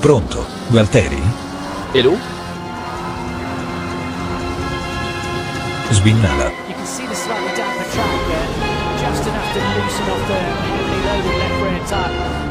Pronto, Gualteri? Hello? Svignala. You can see the slightly damper track, just enough to loosen off the heavily loaded left rear tyre.